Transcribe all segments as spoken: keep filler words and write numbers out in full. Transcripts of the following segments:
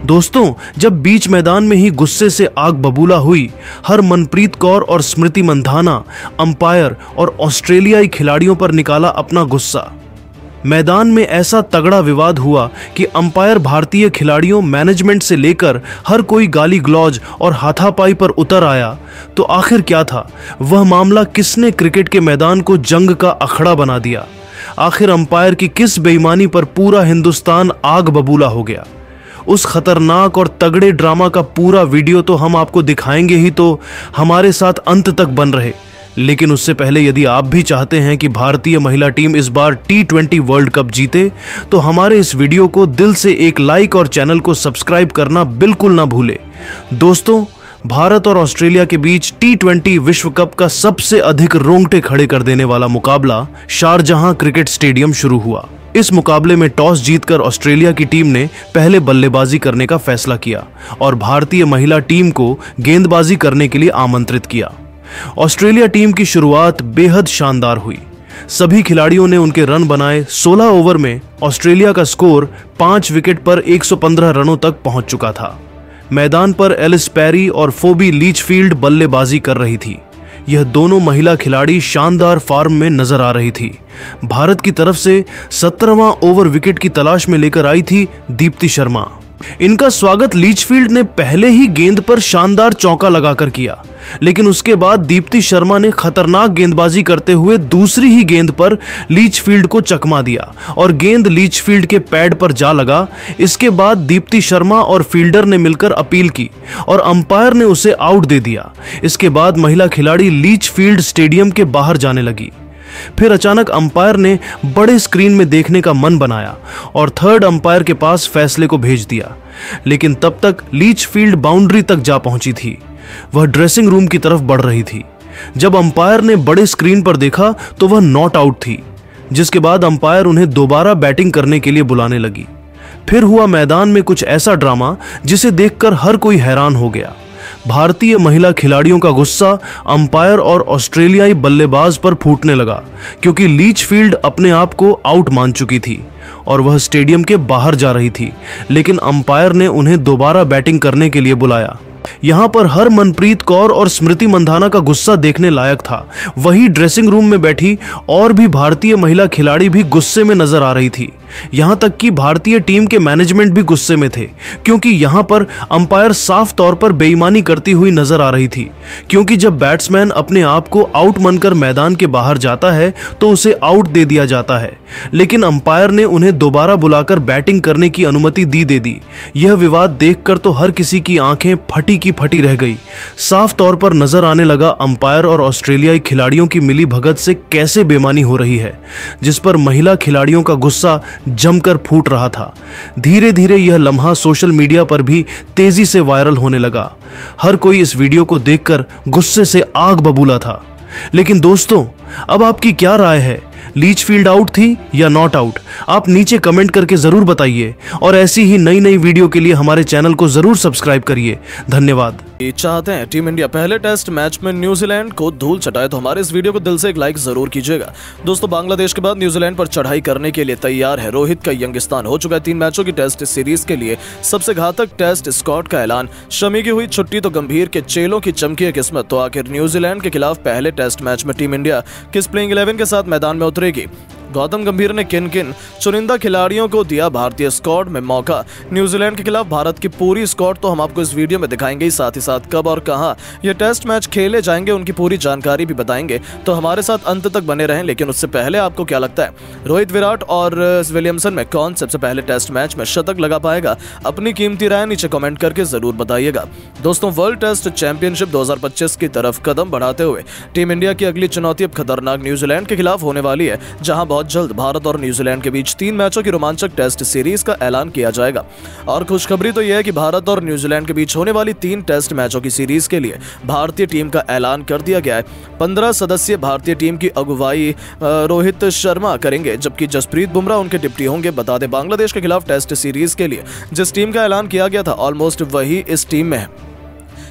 दोस्तों, जब बीच मैदान में ही गुस्से से आग बबूला हुई, हरमनप्रीत कौर और स्मृति मंधाना अंपायर और ऑस्ट्रेलियाई खिलाड़ियों पर निकाला अपना गुस्सा। मैदान में ऐसा तगड़ा विवाद हुआ कि अंपायर भारतीय खिलाड़ियों, मैनेजमेंट से लेकर हर कोई गाली गलौज और हाथापाई पर उतर आया। तो आखिर क्या था वह मामला? किसने क्रिकेट के मैदान को जंग का अखड़ा बना दिया? आखिर अंपायर की किस बेईमानी पर पूरा हिंदुस्तान आग बबूला हो गया? उस खतरनाक और तगड़े ड्रामा का पूरा वीडियो तो हम आपको दिखाएंगे ही, तो हमारे साथ अंत तक बन रहे। लेकिन उससे पहले यदि आप भी चाहते हैं कि भारतीय महिला टीम इस बार टी ट्वेंटी वर्ल्ड कप जीते, तो हमारे इस वीडियो को दिल से एक लाइक और चैनल को सब्सक्राइब करना बिल्कुल ना भूले। दोस्तों, भारत और ऑस्ट्रेलिया के बीच टी ट्वेंटी विश्व कप का सबसे अधिक रोंगटे खड़े कर देने वाला मुकाबला शारजहां क्रिकेट स्टेडियम शुरू हुआ। इस मुकाबले में टॉस जीतकर ऑस्ट्रेलिया की टीम ने पहले बल्लेबाजी करने का फैसला किया और भारतीय महिला टीम को गेंदबाजी करने के लिए आमंत्रित किया। ऑस्ट्रेलिया टीम की शुरुआत बेहद शानदार हुई। सभी खिलाड़ियों ने उनके रन बनाए। सोलह ओवर में ऑस्ट्रेलिया का स्कोर पांच विकेट पर एक सौ पंद्रह रनों तक पहुंच चुका था। मैदान पर एलिस पेरी और फोबी लीचफील्ड बल्लेबाजी कर रही थी। यह दोनों महिला खिलाड़ी शानदार फॉर्म में नजर आ रही थी। भारत की तरफ से सत्रहवां ओवर विकेट की तलाश में लेकर आई थी दीप्ति शर्मा। इनका स्वागत लीचफील्ड ने पहले ही गेंद पर शानदार चौका लगाकर किया, लेकिन उसके बाद दीप्ति शर्मा ने खतरनाक गेंदबाजी करते हुए दूसरी ही गेंद पर लीचफील्ड को चकमा दिया और गेंद लीचफील्ड के पैड पर जा लगा। इसके बाद दीप्ति शर्मा और फील्डर ने मिलकर अपील की और अंपायर ने उसे आउट दे दिया। इसके बाद महिला खिलाड़ी लीचफील्ड स्टेडियम के बाहर जाने लगी। फिर अचानक अंपायर ने बड़े स्क्रीन में देखने का मन बनाया और थर्ड अंपायर के पास फैसले को भेज दिया, लेकिन तब तक लीचफील्ड बाउंड्री तक जा पहुंची थी। वह ड्रेसिंग रूम की तरफ बढ़ रही थी। जब अंपायर ने बड़े स्क्रीन पर देखा तो वह नॉट आउट थी, जिसके बाद अंपायर उन्हें दोबारा बैटिंग करने के लिए बुलाने लगी। फिर हुआ मैदान में कुछ ऐसा ड्रामा जिसे देखकर हर कोई हैरान हो गया। भारतीय महिला खिलाड़ियों का गुस्सा अंपायर और ऑस्ट्रेलियाई बल्लेबाज पर फूटने लगा, क्योंकि लीचफील्ड अपने आप को आउट मान चुकी थी और वह स्टेडियम के बाहर जा रही थी, लेकिन अंपायर ने उन्हें दोबारा बैटिंग करने के लिए बुलाया। यहां पर हरमनप्रीत कौर और स्मृति मंधाना का गुस्सा देखने लायक था। वही ड्रेसिंग रूम में बैठी और भी भारतीय महिला खिलाड़ी भी गुस्से में नजर आ रही थी। यहां तक कि भारतीय टीम के मैनेजमेंट भी गुस्से में थे, क्योंकि यहां पर अंपायर साफ तौर पर बेईमानी करती हुई नजर आ रही थी। क्योंकि जब बैट्समैन अपने आप को आउट मानकर मैदान के बाहर जाता है तो उसे आउट दे दिया जाता है, लेकिन अंपायर ने उन्हें दोबारा बुलाकर बैटिंग करने की अनुमति दी दे दी। यह विवाद देखकर तो हर किसी की आंखें फटी की फटी रह गई। साफ तौर पर नजर आने लगा अंपायर और ऑस्ट्रेलियाई खिलाड़ियों की मिली भगत से कैसे बेईमानी हो रही है, जिस पर महिला खिलाड़ियों का गुस्सा जमकर फूट रहा था। धीरे धीरे यह लम्हा सोशल मीडिया पर भी तेजी से वायरल होने लगा। हर कोई इस वीडियो को देखकर गुस्से से आग बबूला था। लेकिन दोस्तों, अब आपकी क्या राय है? लीचफील्ड आउट थी या नॉट आउट? आप नीचे कमेंट करके जरूर बताइए और ऐसी ही नई नई वीडियो के लिए हमारे चैनल को जरूर सब्सक्राइब करिए। धन्यवाद। चाहते हैं टीम इंडिया पहले टेस्ट मैच में न्यूजीलैंड को धूल चटाए, तो हमारे इस वीडियो को दिल से एक लाइक जरूर कीजिएगा। दोस्तों, बांग्लादेश के बाद न्यूजीलैंड पर चढ़ाई करने के लिए तैयार है रोहित का यंगिस्तान। हो चुका है तीन मैचों की टेस्ट सीरीज के लिए सबसे घातक टेस्ट स्क्वाड का ऐलान। शमी की हुई छुट्टी तो गंभीर के चेलों की चमकी है किस्मत। तो आखिर न्यूजीलैंड के खिलाफ पहले टेस्ट मैच में टीम इंडिया किस प्लेइंग इलेवन के साथ मैदान में उतरेगी? गौतम गंभीर ने किन किन चुनिंदा खिलाड़ियों को दिया भारतीय स्क्वाड में मौका? न्यूजीलैंड के खिलाफ भारत की पूरी स्क्वाड तो हम आपको इस वीडियो में दिखाएंगे ही, साथ ही साथ कब और कहां ये टेस्ट मैच खेले जाएंगे उनकी पूरी जानकारी भी बताएंगे। तो हमारे साथ अंत तक बने रहें। लेकिन उससे पहले आपको क्या लगता है, रोहित, विराट और विलियमसन में कौन सबसे पहले टेस्ट मैच में शतक लगा पाएगा? अपनी कीमती राय नीचे कमेंट करके जरूर बताइएगा। दोस्तों, वर्ल्ड टेस्ट चैंपियनशिप दो हजार पच्चीस की तरफ कदम बढ़ाते हुए टीम इंडिया की अगली चुनौती अब खतरनाक न्यूजीलैंड के खिलाफ होने वाली है, जहां बहुत जल्द भारत और न्यूजीलैंड के बीच तीन मैचों की रोमांचक टेस्ट सीरीज का ऐलान किया जाएगा। और खुशखबरी तो यह है कि भारत और न्यूजीलैंड के बीच होने वाली तीन टेस्ट मैचों की सीरीज के लिए भारतीय टीम का ऐलान कर दिया गया है। पंद्रह सदस्यीय भारतीय टीम की अगुवाई रोहित शर्मा करेंगे, जबकि जसप्रीत बुमराह उनके डिप्टी होंगे। बता दें, बांग्लादेश के खिलाफ टेस्ट सीरीज के लिए जिस टीम का ऐलान किया गया था ऑलमोस्ट वही इस टीम में है।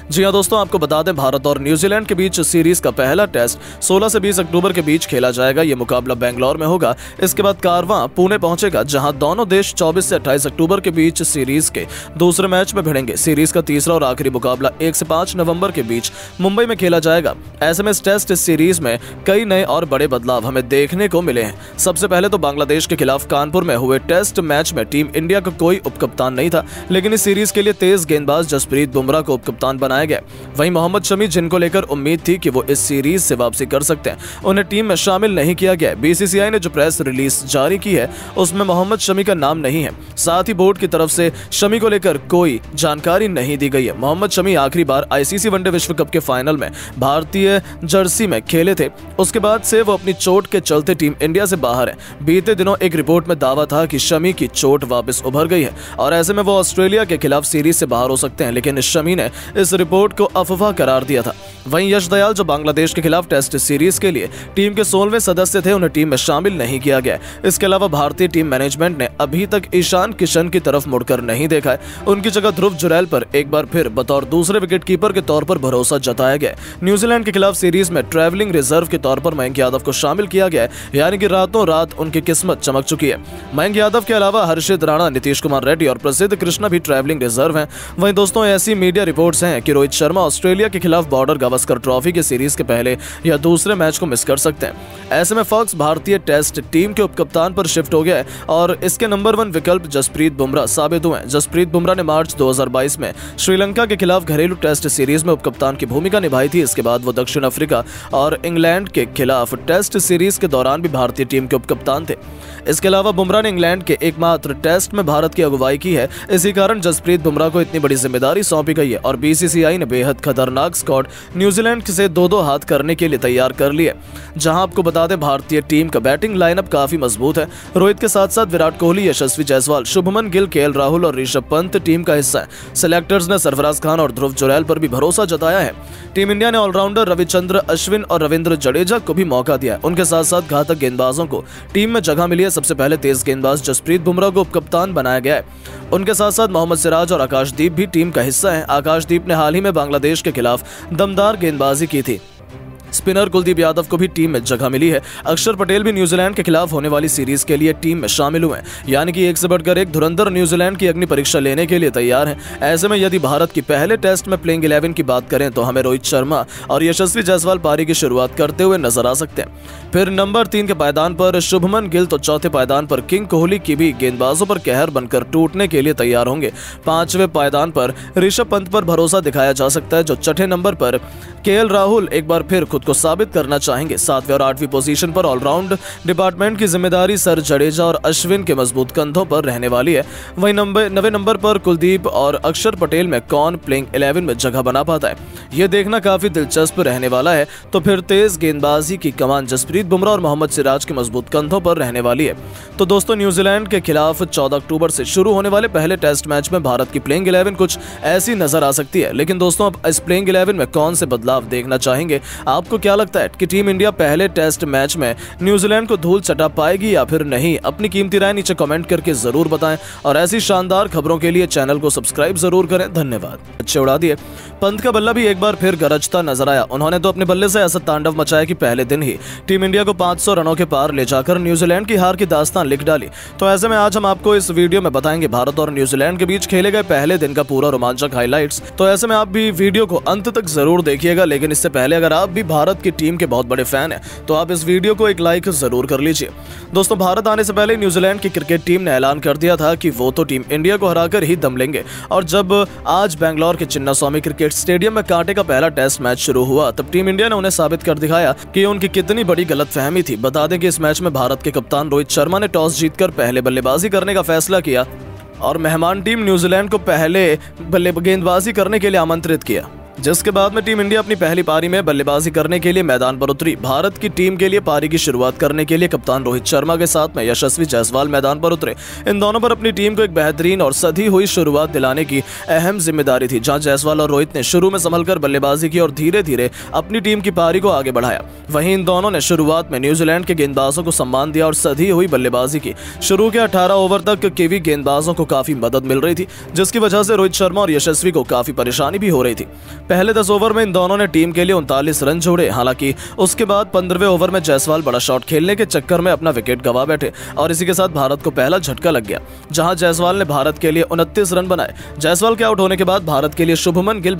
जी हां दोस्तों, आपको बता दें भारत और न्यूजीलैंड के बीच सीरीज का पहला टेस्ट सोलह से बीस अक्टूबर के बीच खेला जाएगा। ये मुकाबला बेंगलोर में होगा। इसके बाद कारवां पुणे पहुंचेगा, जहां दोनों देश चौबीस से अट्ठाईस अक्टूबर के बीच सीरीज के दूसरे मैच में भिड़ेंगे। सीरीज का तीसरा और आखिरी मुकाबला एक से पाँच नवंबर के बीच मुंबई में खेला जाएगा। ऐसे में इस टेस्ट सीरीज में कई नए और बड़े बदलाव हमें देखने को मिले हैं। सबसे पहले तो बांग्लादेश के खिलाफ कानपुर में हुए टेस्ट मैच में टीम इंडिया का कोई उपकप्तान नहीं था, लेकिन इस सीरीज के लिए तेज गेंदबाज जसप्रीत बुमराह को उपकप्तान बनाया गया। वहीं मोहम्मद शमी, जिनको लेकर उम्मीद थी कि वो इस सीरीज से वापसी कर सकते हैं, उन्हें टीम में शामिल नहीं किया गया। बीसीसीआई ने जो प्रेस रिलीज जारी की है उसमें मोहम्मद शमी का नाम नहीं है। साथ ही बोर्ड की तरफ से शमी को लेकर कोई जानकारी नहीं दी गई है। मोहम्मद शमी आखिरी बार आईसीसी वनडे विश्व कप के फाइनल में भारतीय जर्सी में खेले थे। उसके बाद से वो अपनी चोट के चलते टीम इंडिया से बाहर है। बीते दिनों एक रिपोर्ट में दावा था कि शमी की चोट वापस उभर गई है और ऐसे में वो ऑस्ट्रेलिया के खिलाफ सीरीज से बाहर हो सकते हैं, लेकिन शमी ने इस रिपोर्ट को अफवाह करार दिया था। वहीं यश दयाल, जो बांग्लादेश के खिलाफ टेस्ट सीरीज के लिए टीम के सोलहवें सदस्य थे, उन्हें टीम में शामिल नहीं किया गया। इसके अलावा भारतीय टीम मैनेजमेंट ने अभी तक ईशान किशन की तरफ मुड़कर नहीं देखा है। उनकी जगह ध्रुव जुरैल पर एक बार फिर बतौर दूसरे विकेटकीपर के तौर पर भरोसा जताया गया। न्यूजीलैंड के खिलाफ सीरीज में ट्रैवलिंग रिजर्व के तौर पर मयंक यादव को शामिल किया गया है, यानी कि रातों रात उनकी किस्मत चमक चुकी है। मयंक यादव के अलावा हर्षित राणा, नीतीश कुमार रेड्डी और प्रसिद्ध कृष्णा भी ट्रैवलिंग रिजर्व हैं। वहीं दोस्तों, ऐसी मीडिया रिपोर्ट्स हैं कि रोहित शर्मा ऑस्ट्रेलिया के खिलाफ बॉर्डर गावस्कर ट्रॉफी के सीरीज के पहले या दूसरे मैच को मिस कर सकते हैं। ऐसे में फॉक्स भारतीय टेस्ट टीम के उपकप्तान पर शिफ्ट हो गया है और इसके नंबर वन विकल्प जसप्रीत बुमराह साबित हुए हैं। जसप्रीत बुमराह ने मार्च दो हज़ार बाईस में श्रीलंका के खिलाफ घरेलू टेस्ट सीरीज में उपकप्तान की भूमिका निभाई थी। इसके बाद वो दक्षिण अफ्रीका और इंग्लैंड के खिलाफ टेस्ट सीरीज के दौरान भी भारतीय टीम के उपकप्तान थे। इसके अलावा बुमराह ने इंग्लैंड के एकमात्र टेस्ट में भारत की अगुवाई की है। इसी कारण जसप्रीत बुमराह को इतनी बड़ी जिम्मेदारी सौंपी गई है और बीसीसीआई ने बेहद खतरनाक स्क्वाड न्यूजीलैंड से दो दो हाथ करने के लिए तैयार कर लिया। जहां आपको बता दें, भारतीय टीम का बैटिंग लाइनअप काफी मजबूत है। रोहित के साथ साथ विराट कोहली, यशस्वी जायसवाल, शुभमन गिल, केएल राहुल और ऋषभ पंत टीम का हिस्सा है। सिलेक्टर्स ने सरफराज खान और ध्रुव जुरैल पर भी भरोसा जताया है। टीम इंडिया ने ऑलराउंडर रविचंद्र अश्विन और रविंद्र जडेजा को भी मौका दिया है। उनके साथ साथ घातक गेंदबाजों को टीम में जगह मिली है। सबसे पहले तेज गेंदबाज जसप्रीत बुमराह को उपकप्तान बनाया गया है। उनके साथ साथ मोहम्मद सिराज और आकाशदीप भी टीम का हिस्सा है। आकाशदीप ने हाल ही में बांग्लादेश के खिलाफ दमदार गेंदबाजी की थी। स्पिनर कुलदीप यादव को भी टीम में जगह मिली है। अक्षर पटेल भी न्यूजीलैंड के खिलाफ होने वाली सीरीज के लिए टीम में शामिल हुए हैं, यानी कि एक से बढ़कर एक धुरंधर न्यूजीलैंड की अग्नि परीक्षा लेने के लिए तैयार हैं। ऐसे में यदि भारत की पहले टेस्ट में प्लेइंग इलेवन की बात करें तो हमें रोहित शर्मा और यशस्वी जायसवाल पारी की शुरुआत करते हुए नजर आ सकते हैं। फिर नंबर तीन के पायदान पर शुभमन गिल तो चौथे पायदान पर किंग कोहली की भी गेंदबाजों पर कहर बनकर टूटने के लिए तैयार होंगे। पांचवें पायदान पर ऋषभ पंत पर भरोसा दिखाया जा सकता है, जो छठे नंबर पर केएल राहुल एक बार फिर खुद को साबित करना चाहेंगे। सातवें और आठवीं पोजीशन पर ऑलराउंड डिपार्टमेंट की जिम्मेदारी सर जडेजा और अश्विन के मजबूत कंधों पर रहने वाली है। वहीं नंबर नवे नंबर पर कुलदीप और अक्षर पटेल में कौन प्लेइंग इलेवन में जगह बना पाता है, यह देखना काफी दिलचस्प रहने वाला है। तो फिर तेज गेंदबाजी की कमान जसप्रीत बुमराह और मोहम्मद सिराज के मजबूत कंधों पर रहने वाली है। तो दोस्तों, न्यूजीलैंड के खिलाफ चौदह अक्टूबर से शुरू होने वाले पहले टेस्ट मैच में भारत की प्लेइंग इलेवन कुछ ऐसी नजर आ सकती है। लेकिन दोस्तों, अब इस प्लेइंग इलेवन में कौन से बदलाव देखना चाहेंगे? आपको क्या लगता है कि टीम इंडिया पहले टेस्ट मैच में न्यूजीलैंड को धूल चटा पाएगी या फिर नहीं? अपनी कीमती राय नीचे कमेंट करके जरूर बताएं और ऐसी शानदार खबरों के लिए चैनल को सब्सक्राइब जरूर करें। धन्यवाद। अच्छे उड़ा दिए। पंत का बल्ला भी एक बार फिर गरजता नजर आया। उन्होंने तो अपने बल्ले से ऐसा तांडव मचाया कि पहले दिन ही टीम इंडिया को पाँच सौ रनों के पार ले जाकर न्यूजीलैंड की हार की दास्तान लिख डाली। तो ऐसे में आज हम आपको इस वीडियो में बताएंगे भारत और न्यूजीलैंड के बीच खेले गए पहले दिन का पूरा रोमांचक हाइलाइट्स। तो ऐसे में आप भी वीडियो को अंत तक जरूर देखिएगा। लेकिन इससे पहले अगर आप भी भारत की टीम के बहुत बड़े फैन हैं तो आप इस वीडियो को एक लाइक जरूर कर लीजिए। दोस्तों, भारत आने से पहले न्यूजीलैंड की क्रिकेट टीम ने ऐलान कर दिया था कि वो तो टीम इंडिया को हराकर ही दम लेंगे। और जब आज बेंगलोर के चिन्नास्वामी क्रिकेट स्टेडियम में कांटे का पहला टेस्ट मैच शुरू हुआ, तब टीम इंडिया ने उन्हें साबित कर दिखाया कि उनकी कितनी बड़ी गलतफहमी थी। बता दें कि इस मैच में भारत के कप्तान रोहित शर्मा ने टॉस जीतकर पहले बल्लेबाजी करने का फैसला किया और मेहमान टीम न्यूजीलैंड को पहले बल्ले गेंदबाजी करने के लिए आमंत्रित किया, जिसके बाद में टीम इंडिया अपनी पहली पारी में बल्लेबाजी करने के लिए मैदान पर उतरी। भारत की टीम के लिए पारी की शुरुआत करने के लिए कप्तान रोहित शर्मा के साथ में यशस्वी जायसवाल मैदान पर उतरे। इन दोनों पर अपनी टीम को एक बेहतरीन और सधी हुई शुरुआत दिलाने की अहम जिम्मेदारी थी। जहां जायसवाल और रोहित ने शुरू में संभलकर बल्लेबाजी की और धीरे धीरे अपनी टीम की पारी को आगे बढ़ाया। वहीं इन दोनों ने शुरुआत में न्यूजीलैंड के गेंदबाजों को सम्मान दिया और सधी हुई बल्लेबाजी की। शुरू के अठारह ओवर तक कीवी गेंदबाजों को काफी मदद मिल रही थी, जिसकी वजह से रोहित शर्मा और यशस्वी को काफी परेशानी भी हो रही थी। पहले दस ओवर में इन दोनों ने टीम के लिए उनतालीस रन जोड़े। हालांकि उसके बाद पंद्रहवें ओवर में जायसवाल बड़ा शॉट खेलने के चक्कर में अपना विकेट गंवा बैठे और इसी के साथ भारत को पहला झटका लग गया, जहां जायसवाल ने भारत के लिए उनतीस रन बनाए। जायसवाल के आउट होने के बाद भारत के लिए शुभमन गिल